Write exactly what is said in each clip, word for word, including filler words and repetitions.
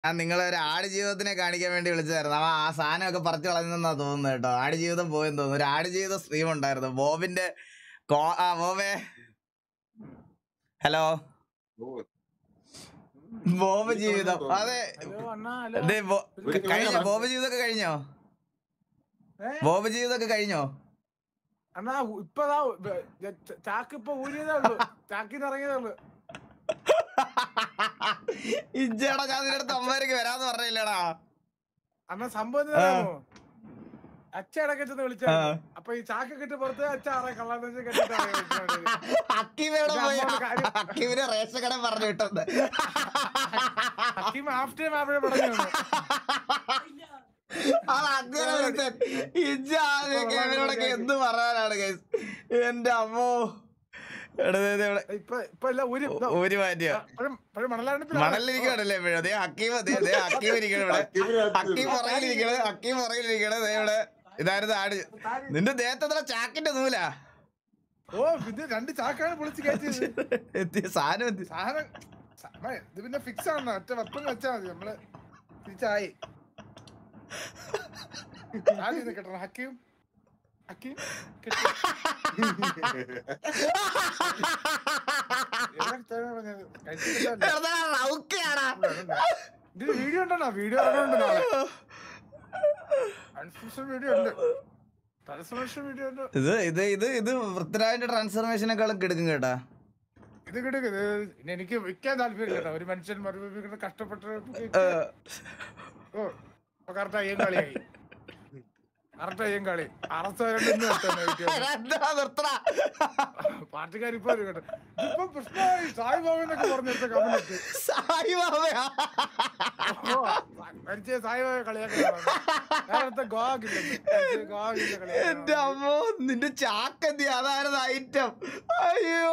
ഞാൻ നിങ്ങളെ ഒരു ആട് ജീവിതത്തിനെ കാണിക്കാൻ വേണ്ടി വിളിച്ചതായിരുന്നു. അവൻ ആ സാധനമൊക്കെ പറിച്ചു കളഞ്ഞെന്നാ തോന്നുന്നത് കേട്ടോ. ആട് ജീവിതം പോയെന്ന് തോന്നുന്നു. ഒരു ആട് ജീവിത സ്ട്രീം ഉണ്ടായിരുന്നു ബോബിന്റെ. ആ ബോബേ, ഹലോ. ബോബ് ജീവിതം, അതെ കഴിഞ്ഞോ? ബോബ് ജീവിതമൊക്കെ കഴിഞ്ഞോ? ബോബ് ജീവിതമൊക്കെ കഴിഞ്ഞോ? അണ്ണാ ഇപ്പതാ ചാക്ക് ഇപ്പൊ ഊരിയതേ ഉള്ളു, ചാക്കിന്ന് ഇറങ്ങിയതേ ഉള്ളു. ഇജ്ജേടാ, ഞാൻ നിന്റെ അടുത്ത് അമ്മേരക്ക് വരാന്ന് പറഞ്ഞില്ലടാ. അണ്ണാ സംഭവം അച്ഛ ഇടക്കെന്ന് വിളിച്ച അപ്പൊ ഈ ചാക്ക് കെട്ടി പുറത്ത് അച്ഛ ആറെ കള്ളാന്ന് കെട്ടിട്ട് ഹക്കീമിനെ റേഷൻ കട പറഞ്ഞു വിട്ടത്. ഹക്കീം ഹാഫ് ടൈം ആവേ പറഞ്ഞു. ഇജ്ജോടൊക്കെ എന്ത് പറയാനാണ് ഗൈസ്? എന്റെ അമ്മോ, ഒരു മാറ്റിയോ മണലിരിക്കണല്ലേ എപ്പോഴും? അതേ ഹക്കീം, അതേ അതേ ഹക്കീം ഇരിക്കണം ഇവിടെ. ഹക്കീം പുറകിലിരിക്കണത്, ഹക്കീം പുറകിലിരിക്കണത് ഇവിടെ. ഇതായിരുന്നു ആട്. നിന്റെ ദേഹത്തെ ചാക്കിന്റെ നൂലാ. ഓ ഇത് രണ്ട് ചാക്കാണ് പൊളിച്ച് കയറ്റിയത്. സാധനം എത്തി. സാധനം ഇത് പിന്നെ ഫിക്സ് ആണ്, ഒറ്റ വെപ്പം വെച്ചാൽ മതി. നമ്മള് തിരിച്ചായി കേട്ടോ. ഹക്കീം ഹക്കീം വീഡിയോ ഉണ്ടോ? വീഡിയോ ഇറങ്ങുന്നുണ്ട്, വീഡിയോ ഉണ്ട്, ട്രാൻസ്ഫോർമേഷൻ വീഡിയോ ഉണ്ട്. ഇത് ഇത് ഇത് ഇത് പൃഥ്വിരാജിന്റെ ട്രാൻസ്ഫോർമേഷനേക്കാളും കിടക്കും കേട്ടാ. ഇത് കിടക്കും. എനിക്ക് വിൽക്കാൻ താല്പര്യം കേട്ടോ. ഒരു മനുഷ്യൻ മറുപടി കഷ്ടപ്പെട്ട് ഓ കറക്റ്റ് അയ്യം കളിയായി, കറക്റ്റ് അയ്യം കളി. പാർട്ടിക്കാർ ഇപ്പൊ കേട്ടോ ഇപ്പൊ പ്രശ്നമായി. സായിബാബെന്നൊക്കെ പറഞ്ഞെടുത്ത കമന്റ് മരിച്ച സായിബാബ കളിയാക്കി ഗോവാക്കില്ല. എന്റെ അമ്മോ, നിന്റെ ചാക്കെന്തി? അതായിരുന്നു ഐറ്റം. അയ്യോ,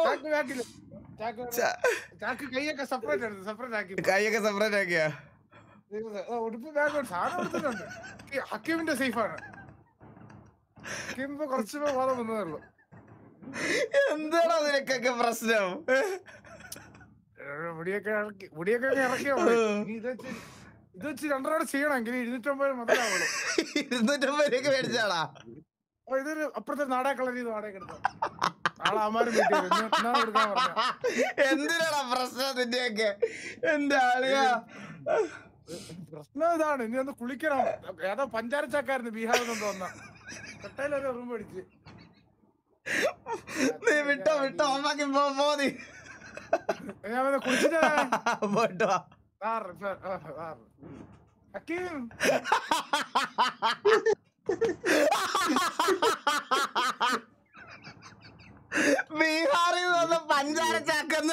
ചാക്ക് കൈയൊക്കെ സെപ്പറേറ്റ് ആയിരുന്നു, സെപ്പറേറ്റ് ആക്കി, കൈയൊക്കെ സെപ്പറേറ്റ് ആക്കിയാ. ഉടുപ്പ് ബാഗ് സാധനം എടുത്തിട്ടുണ്ട്. ഹക്കീമിന്റെ സേഫാണ്. ഹക്കീം ഇപ്പൊ കുറച്ച് ബോധം വന്നതേ ഉള്ളൂ. എന്താണോ നിനക്കൊക്കെ പ്രശ്നം? മുടിയൊക്കെ ഇറക്കി മുടിയൊക്കെ ഇറക്കിയാ ഇത് വെച്ച് ഇത് വെച്ച് രണ്ടരോട് ചെയ്യണമെങ്കിൽ ഇരുന്നൂറ്റമ്പത് മുതലാവുള്ളൂ. ഇരുന്നൂറ്റമ്പത് രൂപ മേടിച്ചാടാ. അപ്പൊ ഇതൊരു അപ്പുറത്തെ നാടക കളർ ചെയ്ത് വാടക എടുത്ത നാളെ അമാരും എടുക്കാൻ പറഞ്ഞ. എന്തിനാടാ പ്രശ്നം നിന്റെയൊക്കെ? എന്റെ ആളിയാ, പ്രശ്നം ഇതാണ്. ഇനി ഒന്ന് കുളിക്കണം. ഏതോ പഞ്ചാരച്ചാക്കായിരുന്നു ബീഹാറിൽ നിന്ന് തോന്നാ. കട്ടയിലൊരു റൂം അടിച്ച് നീ വിട്ടോ വിട്ടോ അമ്മക്ക് പോ. നീ ഞാൻ കുളിച്ചിട്ട് പോട്ടോ. ഹക്കീം ബീഹാറിൽ നിന്ന് പഞ്ചാര ചാക്കുന്ന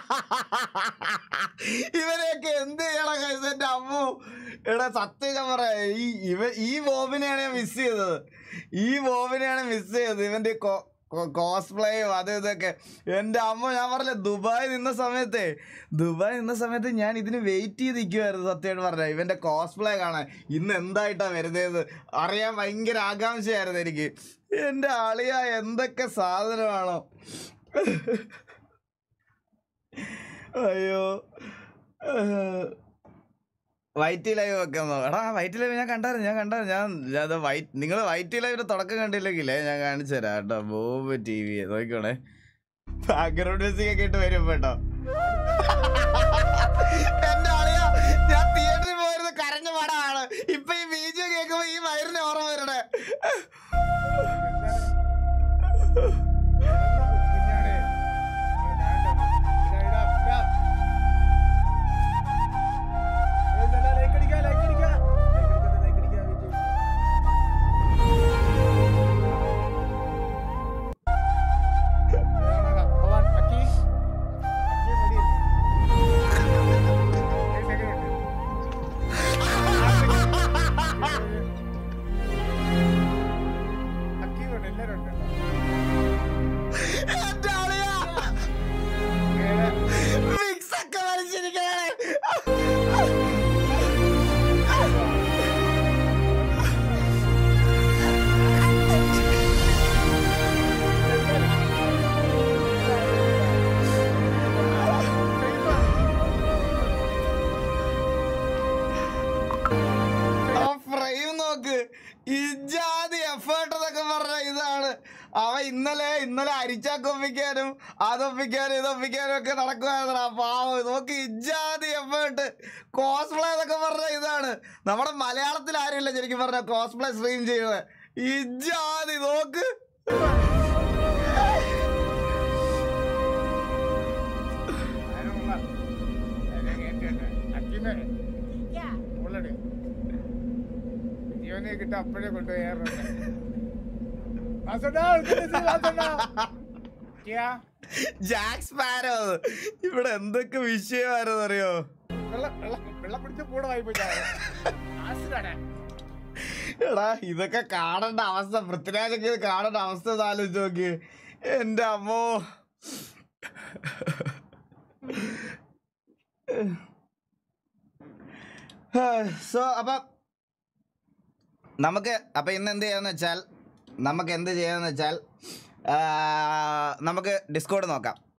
ഇവരെയൊക്കെ എന്ത് ചെയ്യണം കഴിച്ച? എന്റെ അമ്മു എടാ, സത്യം ഞാൻ പറയാ, ഈ ഇവ ഈ ബോബിനെയാണ് ഞാൻ മിസ് ചെയ്തത്. ഈ ബോബിനെയാണ് മിസ് ചെയ്തത്. ഇവന്റെ കോസ്പ്ലേയും അത് ഇതൊക്കെ. എൻ്റെ അമ്മ, ഞാൻ പറഞ്ഞില്ല, ദുബായ് നിന്ന സമയത്തെ ദുബായ് നിന്ന സമയത്ത് ഞാൻ ഇതിന് വെയിറ്റ് ചെയ്ത് നിൽക്കുമായിരുന്നു സത്യമായിട്ട് പറഞ്ഞാൽ, ഇവൻ്റെ കോസ്പ്ലേ കാണാൻ. ഇന്ന് എന്തായിട്ടാണ് വരുന്നതെന്ന് അറിയാൻ ഭയങ്കര ആകാംക്ഷയായിരുന്നു എനിക്ക്. എൻ്റെ ആളിയ എന്തൊക്കെ സാധനമാണോ. അയ്യോ, വൈറ്റ് ലൈവ് വെക്കുന്നോ? എടാ വൈറ്റ് ലൈവ് ഞാൻ കണ്ടായിരുന്നു, ഞാൻ കണ്ടായിരുന്നു. ഞാൻ അത് വൈറ്റ് നിങ്ങൾ വൈറ്റ് ലൈവിൻ്റെ തുടക്കം കണ്ടില്ലെങ്കിലേ ഞാൻ കാണിച്ചു തരാം കേട്ടോ. ബോബ് ടി വി നോക്കിക്കോണേ, ബാക്ക്ഗ്രൗണ്ട് മ്യൂസിക് ഒക്കെ ഇട്ട് വരും കേട്ടോ. എൻ്റെ ആളിയാ, ഞാൻ തിയേറ്ററിൽ പോയിരുന്ന കരഞ്ഞ പടമാണ്. ഇപ്പൊ ഈ ബീജം കേൾക്കുമ്പോ ഈ വയറിന് ഓർമ്മ വരണേ. ആ ഫ്രെയിം നോക്ക്, ഇജാതി എഫേർട്ട് എന്നൊക്കെ പറഞ്ഞ ഇതാണ്. അവ ഇന്നലെ ഇന്നലെ അരിച്ചാക്കൊപ്പിക്കാനും അതൊപ്പിക്കാനും ഇതൊപ്പിക്കാനും ഒക്കെ നടക്കുവായിരുന്നാ പാവം. നോക്ക്, ഇജാതി എഫേർട്ട്. കോസ്പ്ലേ എന്നൊക്കെ പറഞ്ഞ ഇതാണ്. നമ്മുടെ മലയാളത്തിൽ ആരുമില്ല ശരിക്കും പറഞ്ഞ കോസ്പ്ലേ സ്ട്രീം ചെയ്യുന്നത്. ഇജാതി നോക്ക്. ജീവനെ കിട്ട അപ്പഴേ കൊണ്ടുപോയി ജാക്ക് സ്പാരോ. ഇവിടെ എന്തൊക്കെ വിഷയമായിരുന്നു അറിയോ? വെള്ളം പിടിച്ച് കൂടെ വായിപ്പോയി. എടാ ഇതൊക്കെ കാണേണ്ട അവസ്ഥ, പൃഥ്വിരാജൊക്കെ ഇത് കാണേണ്ട അവസ്ഥ ആലോചിച്ച് നോക്കി. എന്റെ അമ്മോ. സോ അപ്പം നമുക്ക് അപ്പം ഇന്ന് എന്ത് ചെയ്യാന്ന് വെച്ചാൽ നമുക്ക് എന്ത് ചെയ്യാന്ന് വെച്ചാൽ നമുക്ക് ഡിസ്കോഡ് നോക്കാം.